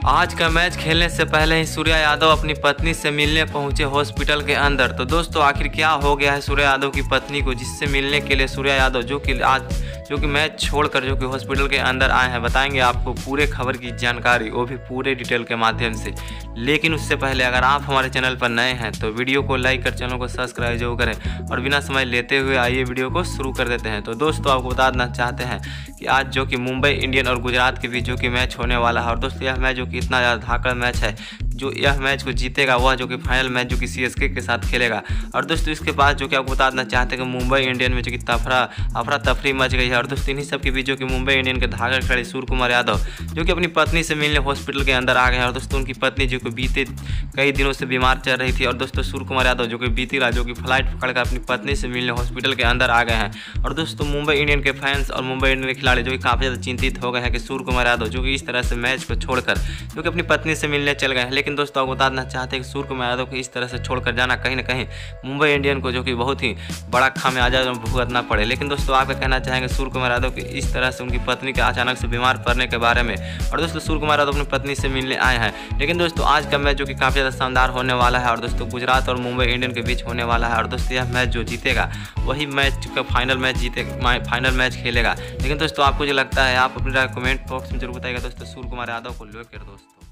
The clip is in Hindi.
आज का मैच खेलने से पहले ही सूर्या यादव अपनी पत्नी से मिलने पहुंचे हॉस्पिटल के अंदर। तो दोस्तों आखिर क्या हो गया है सूर्या यादव की पत्नी को, जिससे मिलने के लिए सूर्या यादव जो कि मैच छोड़कर जो कि हॉस्पिटल के अंदर आए हैं। बताएंगे आपको पूरे खबर की जानकारी, वो भी पूरे डिटेल के माध्यम से। लेकिन उससे पहले अगर आप हमारे चैनल पर नए हैं तो वीडियो को लाइक कर चैनल को सब्सक्राइब जरूर करें। और बिना समय लेते हुए आइए वीडियो को शुरू कर देते हैं। तो दोस्तों आपको बता देना चाहते हैं कि आज जो कि मुंबई इंडियन और गुजरात के बीच जो कि मैच होने वाला है। और दोस्तों यह मैच जो कि इतना ज़्यादा धाकड़ मैच है, जो यह मैच को जीतेगा वह जो कि फाइनल मैच जो कि सीएसके के साथ खेलेगा। और दोस्तों इसके बाद जो कि आपको बता देना चाहते हैं कि मुंबई इंडियन में जो कि अफरा तफरी मच गई है। और दोस्तों इन्हीं सब के बीच जो कि मुंबई इंडियन के धाकड़ खिलाड़ी सूर्य कुमार यादव जो कि अपनी पत्नी से मिलने हॉस्पिटल के अंदर आ गए हैं। और दोस्तों उनकी पत्नी जो कि बीते कई दिनों से बीमार चल रही थी। और दोस्तों सूर्य कुमार यादव जो कि बीती रात जो कि फ्लाइट पकड़कर अपनी पत्नी से मिलने हॉस्पिटल के अंदर आ गए हैं। और दोस्तों मुंबई इंडियन के फैंस और मुंबई इंडियन के खिलाड़ी जो कि काफ़ी ज़्यादा चिंतित हो गए हैं कि सूर्य कुमार यादव जो कि इस तरह से मैच को छोड़कर जो कि अपनी पत्नी से मिलने चल गए हैं। लेकिन दोस्तों आपको बता देना चाहते हैं कि सूर्य कुमार यादव को इस तरह से छोड़कर जाना कहीं ना कहीं मुंबई इंडियन को जो कि बहुत ही बड़ा खामियाजा भुगतना पड़े। लेकिन दोस्तों आप क्या कहना चाहेंगे सूर्य कुमार यादव की इस तरह से उनकी पत्नी के अचानक से बीमार पड़ने के बारे में। और दोस्तों सूर्य कुमार यादव अपनी पत्नी से मिलने आए हैं। लेकिन दोस्तों आज का मैच जो कि काफ़ी ज़्यादा शानदार होने वाला है। और दोस्तों गुजरात और मुंबई इंडियन के बीच होने वाला है। और दोस्तों यह मैच जो जीतेगा वही मैच का फाइनल मैच खेलेगा। लेकिन दोस्तों आपको जो लगता है आप अपनी राय कमेंट बॉक्स में जरूर बताइएगा। दोस्तों सूर्य कुमार यादव को लेकर दोस्तों।